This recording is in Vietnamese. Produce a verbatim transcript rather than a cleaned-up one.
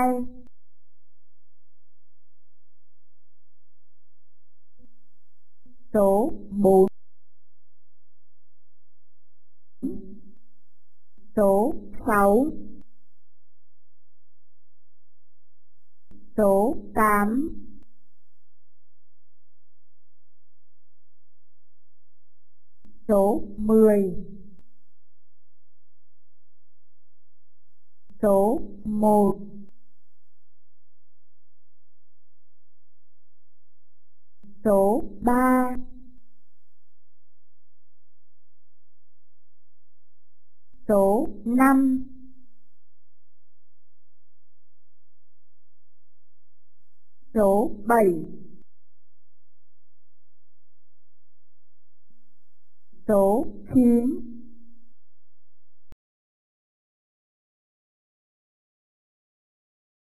hai, số bốn, số sáu, số tám, số mười, số một, số ba, số năm, số bảy, số chín,